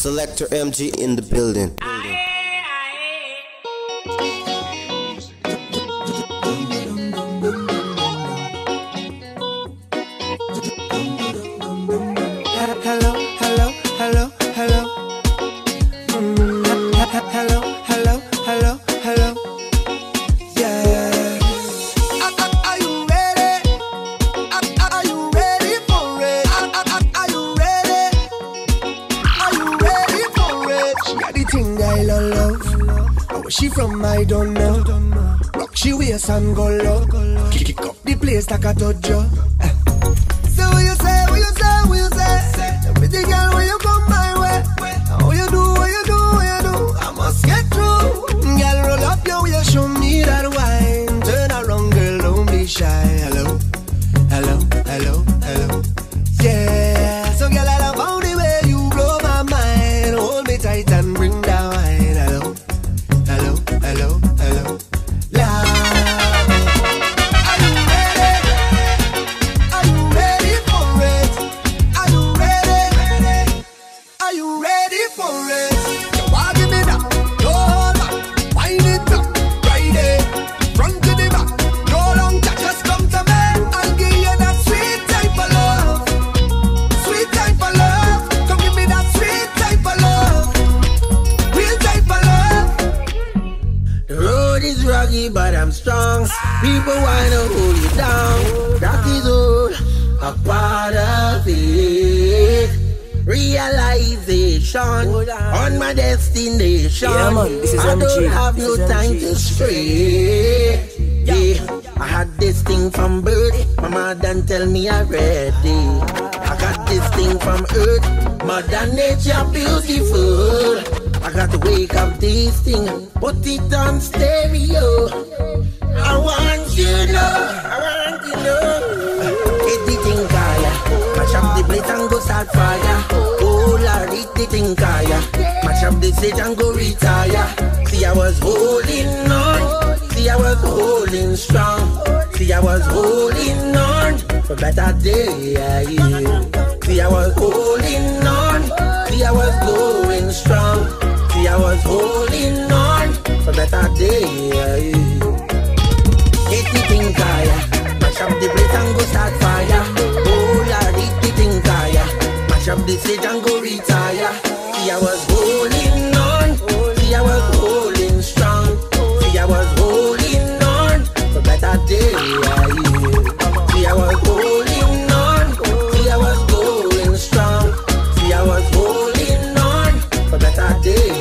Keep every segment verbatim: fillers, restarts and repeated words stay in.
Selector M G in the building. Hello, hello, hello, hello. Mm, hello, hello, hello, hello. Yeah. Are, are, are you ready? Are, are you ready for it? Are, are, are you ready? Are you ready for it? She got the thing I love, love. Where she from I don't know. Rock she waist and go low. Kick, kick up the place like a dojo. So what you say, what you say, what you say? Tell me the girl when you come my way. How you do, what you do, what you do? I must get through. Girl, roll up your way, show me that wine. Turn around, girl, don't be shy. Hello, hello, hello, hello. Yeah, so girl, I love how the way you blow my mind. Hold me tight and bring that wine. Hello, hello, hello, hello. Love. But I'm strong. People wanna hold you down. That is all a part of it. Realization on my destination. Yeah, man, this is I M G. don't have This no is time M G. to stray. Yeah, I had this thing from birth. My mother tell me already. I got this thing from earth. Mother nature beautiful. I got to wake up this thing, put it on stereo. I want you to know, I want you to know. Hit the thing kaya, mash up the plate and go start fire. Oh Lord, hit the thing kaya, mash up the stage and go retire. See I was holding on, see I was holding strong. See I was holding on for better day. See I was holding on, see I was going strong. See, I was holding on for better day. Hit the thing kaya, mash up the plate and go start fire. Oh Lord, hit the thing kaya, mash up the stage and go retire. See, I was holding on, see, I was holding strong. See, I was holding on for better day. See, I was holding on, see, I was going strong. See, I was holding on for better day.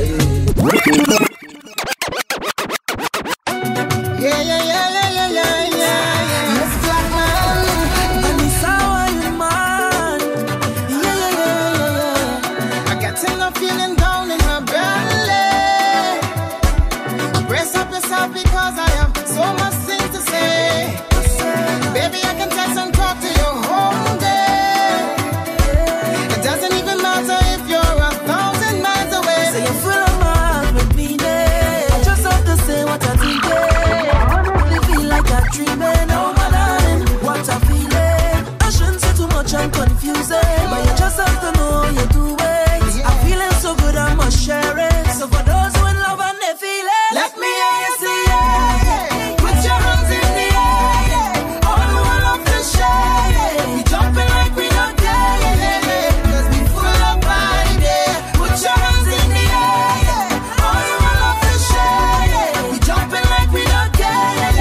Yeah, yeah, yeah, yeah, yeah, yeah, yeah. Let's fly, man. And it's how you man. Yeah, yeah, yeah, yeah. I got enough feeling down in my belly. Brace up yourself because I have so much things to say. Baby, I can text and talk to you whole day. It doesn't even matter if you're a thousand miles away. Say you're full of my with me there. I just have to say what I think. Dreaming, oh my darling, what a feeling. I shouldn't say too much, I'm confusing, but you just have to know you're doing. I'm feeling so good, I must share it. So for those who in love and they feel it, let me hear you say yeah. Put your hands in the air. All who want love to share. We jumping like we don't care. Cause we full of vibe, yeah. Put your hands in the air. All who want love to share. We jumping like we don't care.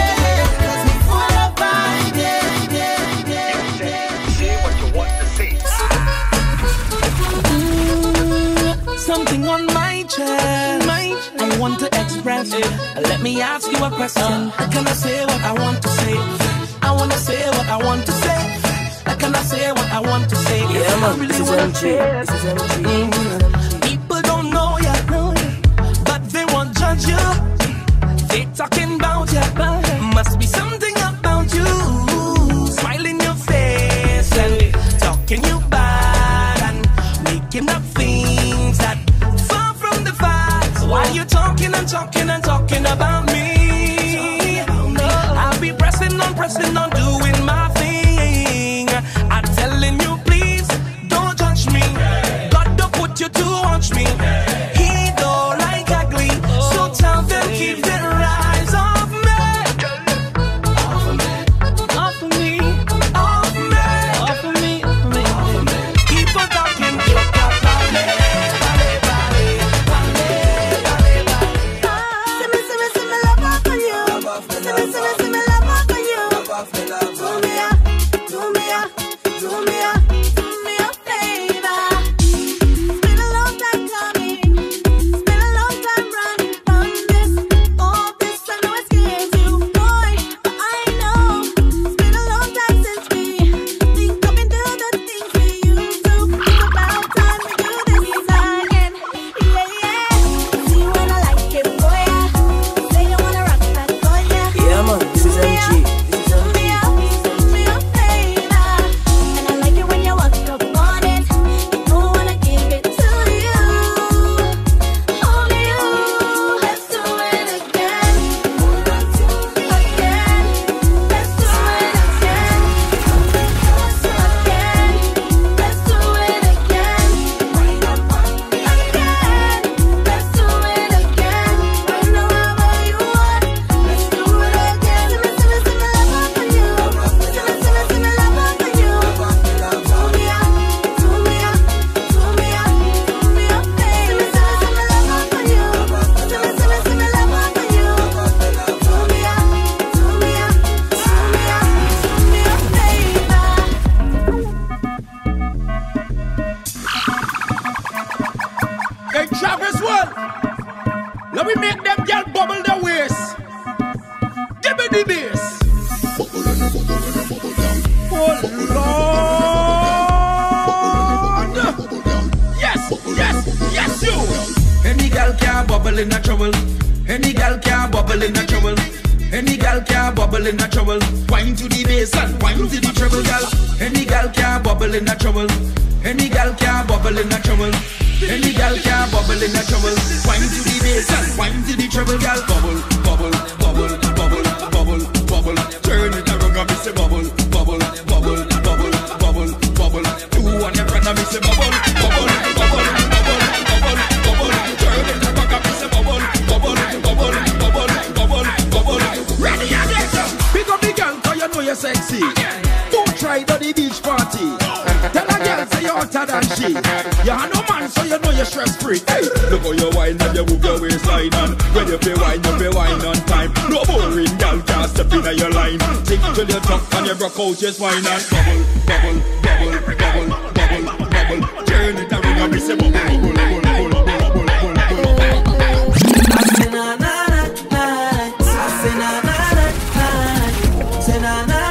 Something on my chest, my chest. I want to express it. Let me ask you a question. Can I say what I want to say? I want to say what I want to say. Can I say what I want to say? Yeah, man, really this is M G. This is M G. Mm. People don't know ya, but they won't judge you. They talking about ya, must be something about you. Smile in your face and talking you bad and making up things that far from the facts. Why you talking and talking and talking about me? I'll be pressing on, pressing on, doing my thing. I'm telling you, please don't judge me. God don't put you to one in a trouble. Any gal can bubble in a trouble. Any gal can bubble in a trouble. Wine to the bass and wine to the treble, gal. Any gal can bubble in a trouble. Any gal can bubble in a trouble. Any gal can bubble in a trouble. Wine to the bass and wine to the treble, gal. Bubble, bubble, bubble, bubble, bubble, bubble. Turn it around and miss a bubble, bubble, bubble, bubble, bubble, bubble. Two on your friend and miss a bubble, bubble, bubble, bubble, bubble, bubble. Turn it around and miss a bubble, bubble, bubble, bubble, bubble, bubble. Ready again. Pick up the girl 'cause you know you're sexy. Don't try to the beach party. Tell a girl say you're hotter than she. You have no man so you know you're stress free. Hey, look how you wine and you move your waistline and when you play wine, you play wine on time. No boring girl can't step in your line. Tick till you drop and you broke out your spine and bubble, bubble, bubble, bubble, bubble, bubble. Turn it around and miss a bubble, bubble, bubble, bubble, bubble, bubble, bubble. I say na na na na, I say na na na na, say na na.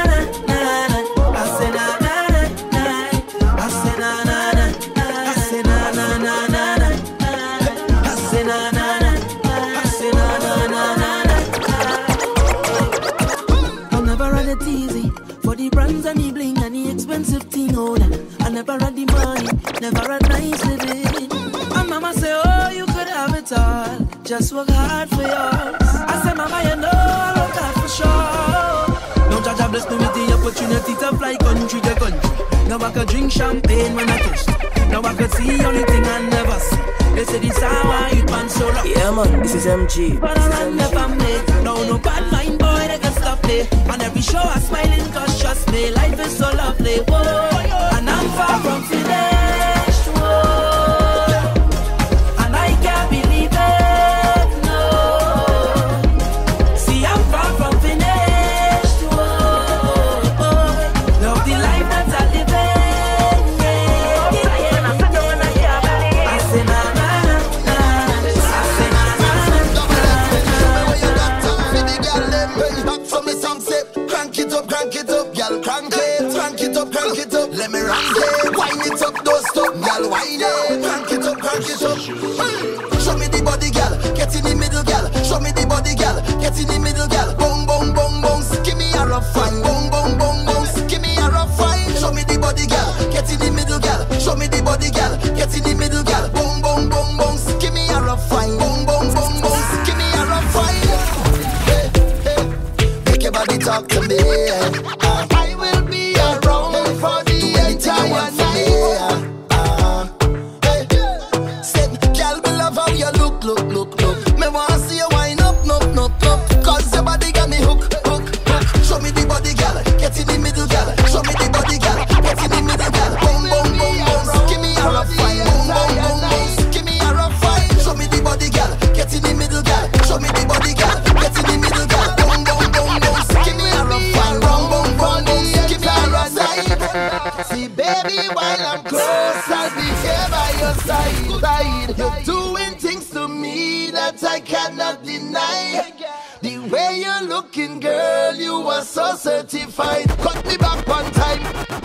Expensive thing, oh, I never had the money, never had nice living. And mama say, oh, you could have it all, just work hard for yours. I say, mama, you know I work hard for sure. No judge bless me with the opportunity to fly country to country. Now I could drink champagne when I touched. Now I could see only thing I never see. They say this how I eat man so rough. Yeah man, this is M G. But I run the family. No, no bad mind boy, they can stop me. On every show I smiling cause trust me, life is so lovely. Whoa, and I'm far from finished. Whoa, and I can't believe it. No, see I'm far from finished. Whoa, love the life that I live in. Let me rock it, wind it up, don't stop, girl, wind it, crank it up, crank it up. Hey. Show me the body, girl, get in the middle, girl. Show me the body, girl, get in the middle, girl. Boom, boom, boom, boom, give me a rough fine. Boom, boom, boom, boom, give me a rough fine. Show me the body, girl, get in the middle, girl. Show me the body, girl, get in the middle, girl. Boom, boom, boom, boom, give me a rough fine. Boom, boom, boom, boom, give me a rough fine. Hey, hey, make your body talk to me. Uh, I will be around for the entire night. Uh, hey. Said, girl, me love how you look, look, look, look. Me wanna see you wind up, up, up, up. Cause your body got me hook, hook, hook. Show me the body, girl, get in the middle, girl. Show me the body, girl, get in the middle, girl. Boom, boom, boom, boom, give me a rough fine. Boom, boom, boom, boom, give me a rough fine. Show me the body, girl, get in the middle, girl. Show me the body, girl, get in the middle, girl. Boom, boom, boom, boom, give me a rough fine. Boom, boom, boom, boom, give me a rough fine. See, baby, while I'm close, I'll be here by your side, side. You're doing things to me that I cannot deny. The way you're looking, girl, you are so certified. Cut me back one time.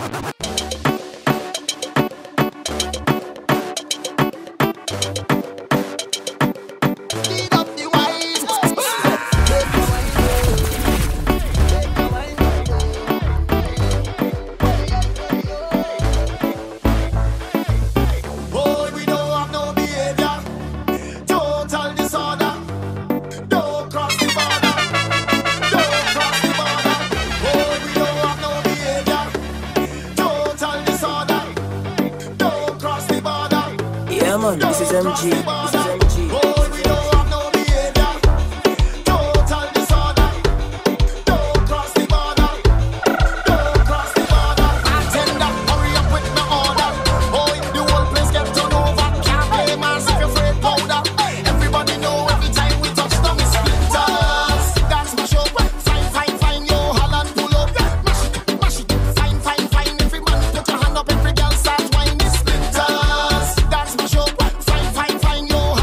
This is M G. This is M G. Oh, we don't have no behavior. Total disorder. Don't cross the border. Don't cross the border. Attender, hurry up with the order. Boy, the whole place get turned over. Can't play mass if you're afraid powder. Everybody know every time we touch them it's splinters. Dance mash up, fine, fine, fine. Yo, Holland pull up, mash it, mash it, fine, fine, fine. Every man put your hand up, every girl start whining splinters. Dance mash up. Fine, fine, fine, yo,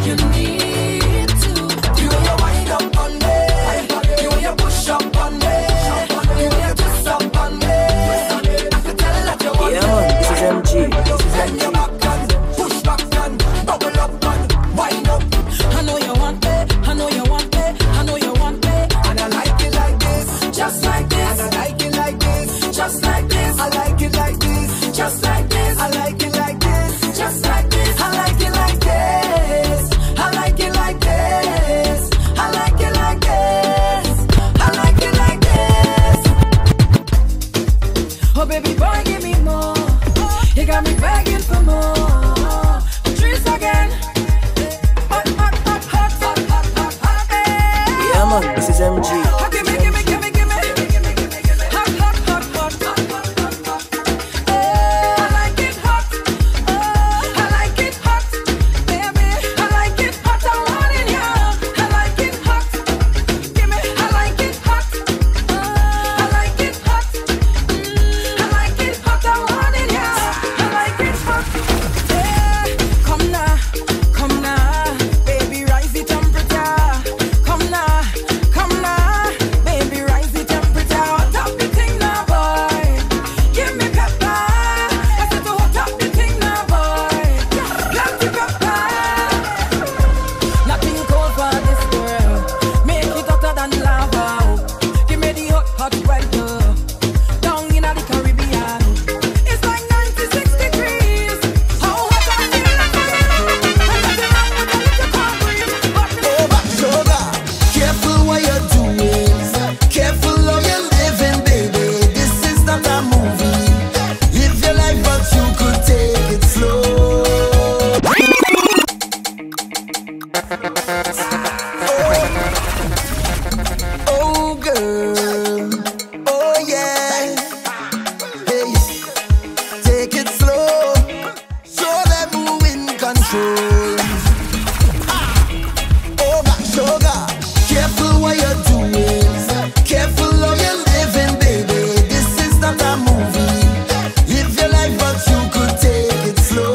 you need to. The way you wind up on me, the way you push up on me, the way you twist up on me, I can tell that you want me. Yeah, man, this is M G. This is Bend your back and push back and bubble up and wind up. I know you want me, I know you want me, I know you want me, and I like it like this, just like this. And I like it like this, just like this. I like it like this, just like this. I like it like this, just like this. I like it like this. I like it like this. I like it like this. I like it like this. Oh baby boy, give me more. You got me begging for more. Trees again. Hot, hot, hot, hot, hot, hot, hot, hot, hey. Yeah, man, this is M G. Give me, give me, give me, give me. Hot, hot, hot, hot, hot, hot, hot. Hey, I like it hot. Oh, I like it hot, baby. I like it hot. I want it, yeah. I like it hot. Give me, I like it hot. Oh, I like it hot. Mm, I like it hot. I want it, yeah. I like it hot. Hey, come now, come now, baby, rise the temperature. Come now, come now, baby, rise the temperature. Hot up the thing now, boy. Give me pepper. I said to hot up the thing now, boy. Plenty pepper. Nothing cold for this girl. Make it hotter than lava. Give me the hot, hot weather. Down in the Caribbean. It's like ninety-six degrees. How hot I feel like Oh, back sugar. Careful what you're doing. Careful how you're living, baby. This is not a movie. Live your life, but you could take it slow. Oh, oh girl. Oh, yeah. Hey, take it slow. Show them who in control. Oh, back sugar. Careful what you're doing. Careful how you're living, baby. This is not a movie. Live your life, but you could take it slow.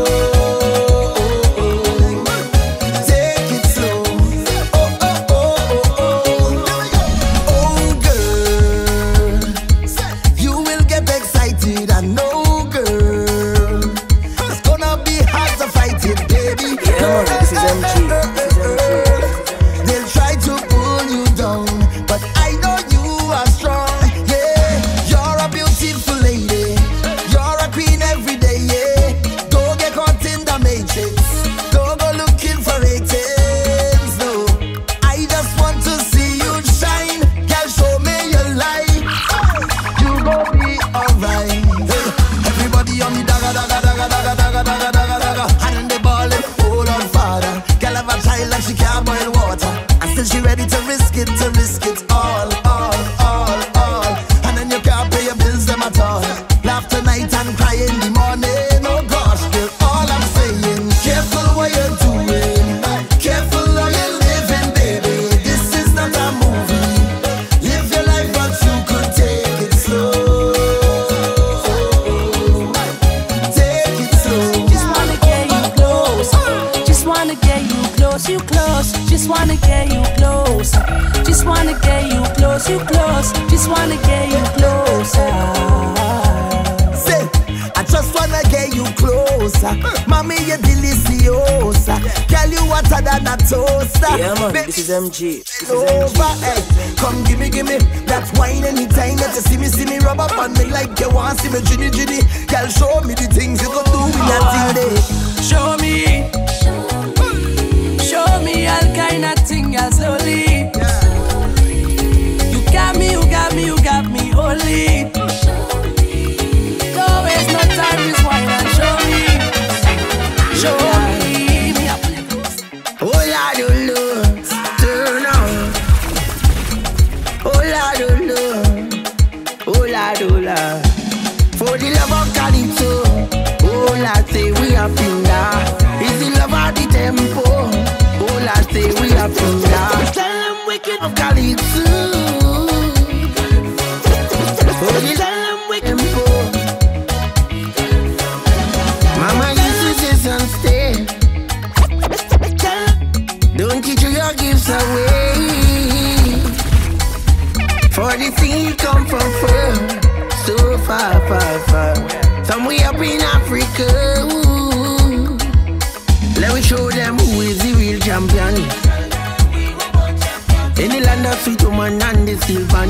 Take it slow. Oh, oh, oh, oh, oh. Oh, girl. You will get excited, I know, girl. It's gonna be hard to fight it, baby. Yeah, man, this is M G. This is M G. They'll try to pull you down, but I know you are strong. Yeah, you're a beautiful lady. You're a queen every day. Yeah, don't get caught in the matrix. Don't go looking for ratings. No, I just want to see you shine. Girl, show me your light. You gon' be alright. Hey, everybody on the daga daga daga daga daga daga daga daga, and they ballin'. Hold on, father. Girl have a child and she can't boil water, and still she ready to risk it, to risk it all, all, all, all. And then you can't pay your bills them at all. Laugh tonight and cry in the morning. Oh gosh, girl, all I'm saying, careful what you're doing. Careful how you're living, baby. This is not a movie. Live your life, but you could take it slow. Take it slow. Just wanna get you close. Just wanna get you close, you close. Just wanna get you close. Just wanna get you close, you close. Just wanna get you closer. Say, I just wanna get you closer. Mommy, you're deliciosa. Girl, you hotter than a toaster. Yeah, man, Bitch, this is M G. This is M G. over, hey. Come give me, give me that wine anytime that you see me, see me rub up on me like you want see me ginny ginny. Girl, show me the things you could do in that thing day. Show me, show me all kind of thing, girl, slowly. You got me, you got me, you got me only. Don't waste no time, just wine and show me. Show me, me up. Oh, Lord, oh, Lord, turn on. Oh, Lord, oh, Lord. Oh, Lord, oh, Lord. For the love of Calypso. Oh, Lord, say we are pinda. Is the love Don't you throw your gifts away. For the thing you come from far, so far, far, far. Somewhere up in Africa. Ooh. Let me show them who is the real champion. In the land of sweet woman and the steel pan.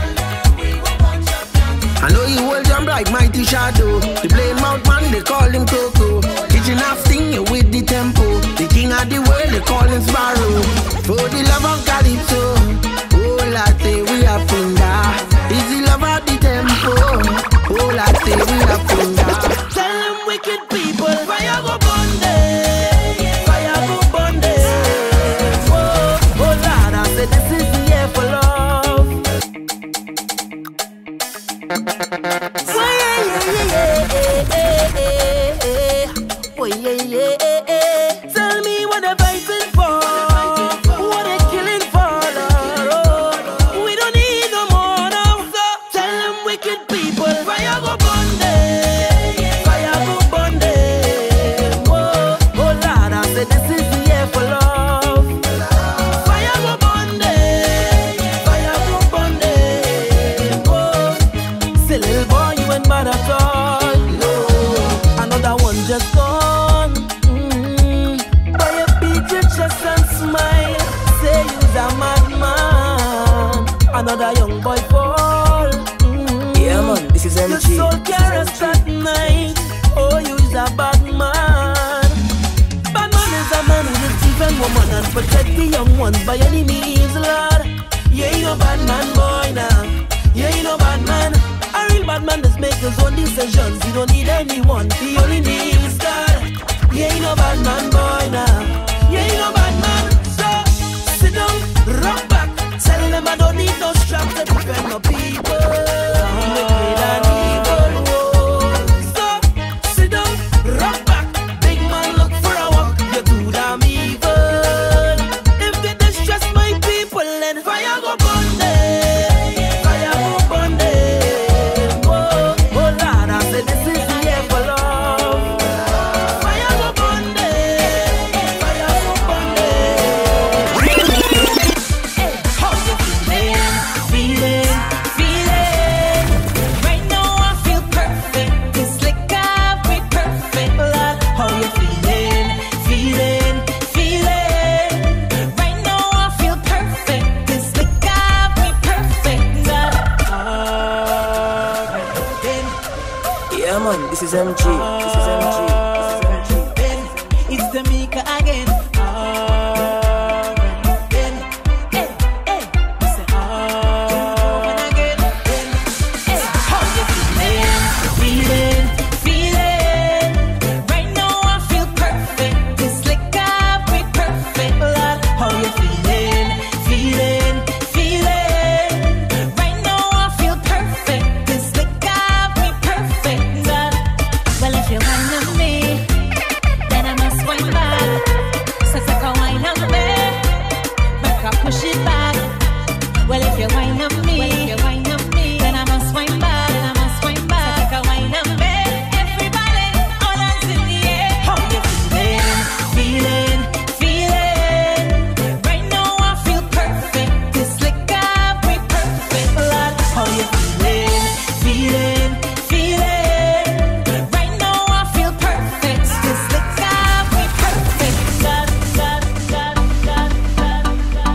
I know you will jump like mighty shadow. The plain mouth man, they call him Coco. Kitchen half sting you with the tempo. The king of the world, they call him Sparrow. For the love of Calypso, oh latte, we are finger. Is the love of the tempo, oh latte, we are finger. Tell them wicked people, fire go burn them, fire go burn them. Oh, oh Lord, I said this is the year for love. Oh yeah, yeah, yeah, yeah. Tell me what they're fighting for, what they're killing for, Lord. Oh, we don't need no more now. So tell them wicked people, fire go burn them, fire go burn them. Oh, oh Lord, I said this is the year for love. Fire go burn them, fire go burn them. Oh, say little boy, you ain't bad at all. No, another one just gone. Another young boy fall. Mm. Yeah man, this is M G. Your soul carries that night. Oh, you is a bad man. Bad man is a man who will defend woman and protect the young ones by any means, Lord. Yeah, you no bad man, boy now. Yeah, you no bad man. A real bad man just make his own decisions. He don't need anyone. He only needs God. Yeah, you no bad man, boy now. Yeah, you no bad man. So sit down, rock back. Tell them I don't need no strap to defend my people. I'm the great and evil. Oh. So sit down, rock back. Big man, look for a walk. You're too damn evil. If they distress my people, then fire go burn them. Fire go burn them. Oh, oh Lord, I said this is the year for love. Fire go burn them. Fire go burn them. Hey, how you feeling? Feeling, feeling. Right now I feel perfect. This liquor be perfect. Lord, how you feeling? Feeling, feeling. Right now I feel perfect. This liquor be perfect. Lord, alright then. Yeah man, this is M G. This is M G. This is M G. Then it's the Mika again. Alright then. Hey, hey. I say alright again. Then, hey. How you feeling? Feeling, feeling. Right now I feel perfect. This liquor be perfect. Lord, how you feeling? Feeling, feeling. Right now I feel perfect. This liquor be perfect. Lord, well if you wine on me, then I must wine back. So take a wine on me, make her push it back. Well if you wine on me, well, if you wine on me, then I must wine back, then I must wine back. So take a wine on me, everybody, all hands in the air. How you feeling? Feeling, feeling. Right now I feel perfect. This liquor be perfect. Lord, how you feeling? Feeling, feeling. Right now I feel perfect. This liquor be perfect. God, God, God, God, God, God.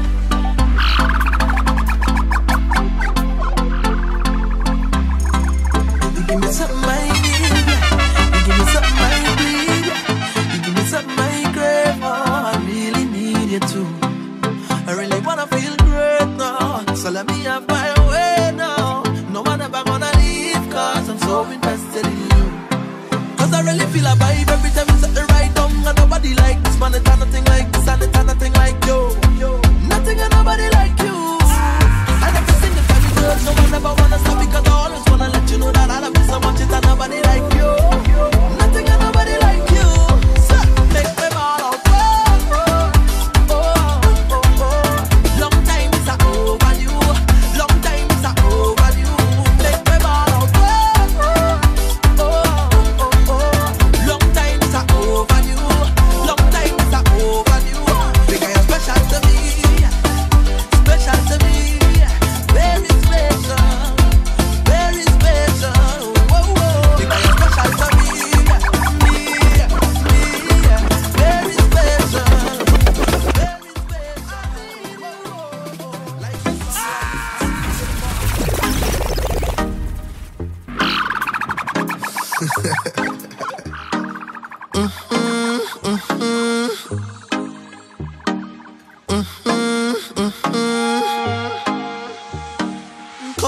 You give me something I need. You give me something I bleed. You give me something I crave. Oh, I really need you too. I really wanna feel great now. So let me have my way now. No one ever gonna leave, cause I'm so invested in you. Cause I really feel a vibe every time you set the right down. And nobody like this man, it's nothing like this, and it's nothing like you. Nothing and nobody like you. And every single time you touch, no one ever wanna stop, because I always wanna let you know that I love you so much, it's nobody like you. Nothing and nobody like you. So make me ball out. Oh, oh, oh, oh, oh. Long time is a overdue. Long time is a overdue. Make me ball out. Oh, oh, oh, oh, oh. Long time is a overdue. Long time is a overdue.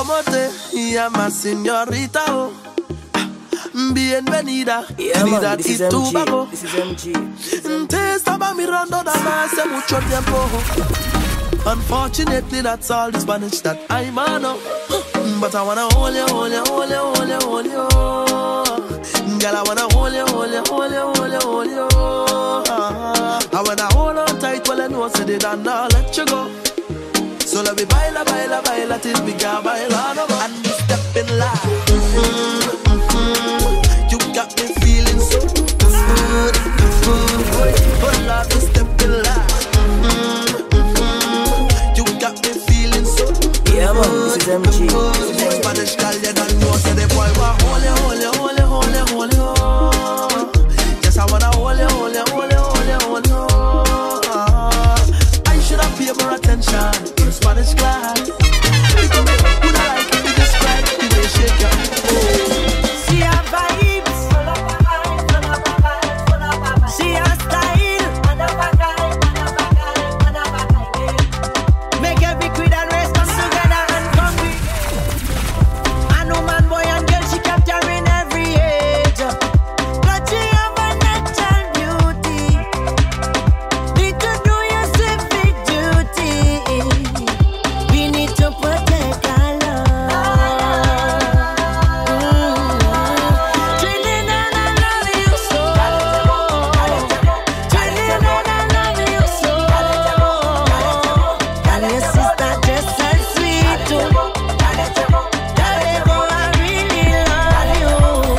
Comote, llama señorita, oh. Bienvenida, Yeah, man, Trinidad this y is M G. Tobago. This is M G. This is M G. Te estaba mirando nada más hace mucho tiempo. Unfortunately, that's all the Spanish that I know. But I wanna hold you, hold you, hold you, hold you, hold you. Girl, I wanna hold you, hold you, hold you, hold you, hold you. I wanna hold on tight while I know I said it and I'll let you go. So let me baila, baila, baila till we can baila no more. And we step in line. Mm-hmm, mm-hmm. You got me feeling so good, good. Oh Lord, we step in line. Yeah, man, this is M G. Spanish girl, you don't know, so the boy want hold you, hold you, hold you, hold you, hold you. Yes, I wanna hold you, hold you, hold you, hold you, hold you. I should have paid more attention in Spanish class. Because me, who don't like it, we describe the way you shake your She a vibes, she a style, make every queen and race come together and congregate. I know man, boy and girl, she capturing every age. But she have a natural beauty. Need to do your civic duty. We need to protect our love. Mm. Trinidad, I love you so. Trinidad, I love you so. And your sister just as sweet too. Darling, I really love you.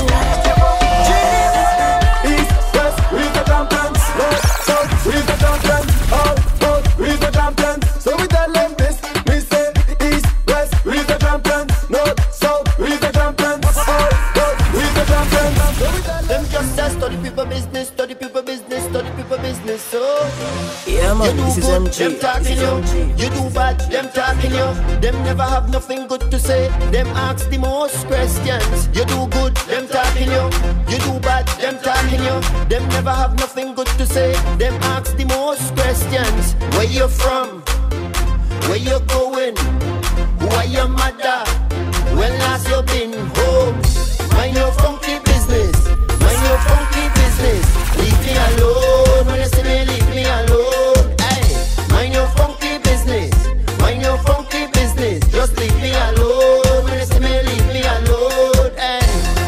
East, west, we the champions. North, south, we the champions. All road, we the champions. So we tell them this, we say east, west, we the champions. North, south, we the champions. All road, we the champions. So we tell them just say study people business, study people business, study people business. So Yeah, man, you this do is good, M G. them This talking is you. M G. You do bad, them talking you. Them never have nothing good to say. Them ask the most questions. You do good, them talking you. You do bad, them talking you. Them never have nothing good to say. Them ask the most questions. Where you from? Where you going? Who are your mother? When last you been home? Mind your funky business. Mind your funky business. Leave me alone. When you see me, leave me alone. Hey, mind your funky business. Mind your funky business. Just leave me alone. When you see me, leave me alone. Hey.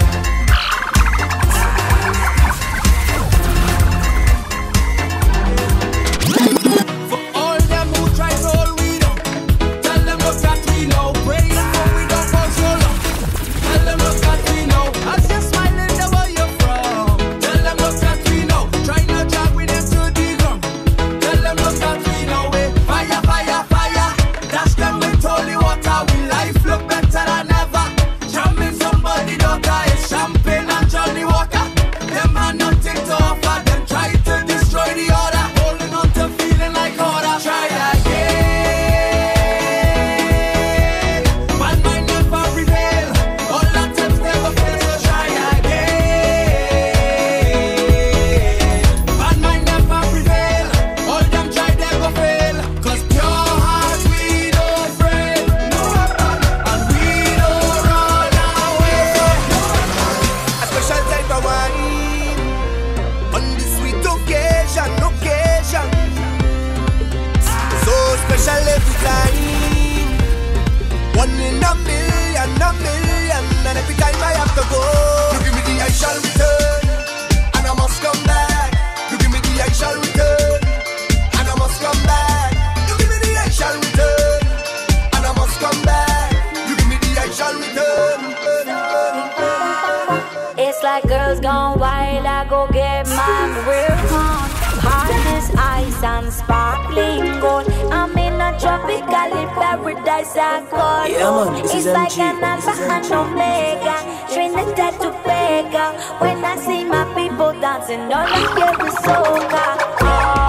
For all them who try roll we don't. Tell them look at we know. Pray for we don't go so long. Tell them look at we know. As you're smiling, the where you're from. Tell them look at we know. Try not drag with them to the ground. Tell them look at we know. Eh. Fire, fire, fire. Dash them with holy water. We life look better than ever. Jamming somebody daughter is champagne and Johnny Walker. Them had nothing to offer. Them try to destroy the order. Holding on to feeling like order. Try again. Man might never prevail. All attempts never fail. So try again. Man might never prevail. All them try never fail. Cause pure hearts we don't fret. No, and we don't run away. A special type of wine on this sweet occasion, occasion. So special every time. One in a million, a million. And every time I have to go, you give me the I shall return, and I must come back. You give me the I shall return, and I must come back. You give me the I shall return, and I must come back. You give me the I shall return. It's like girls gone wild, I go get mine real calm. Heart is ice and sparkling gold. I'm in a tropical paradise, I call Yeah, home. man, this It's is like M G. an This alpha is M and G. omega, Trinidad to Vega. When I see my people dancing, all I hear is soca. Oh.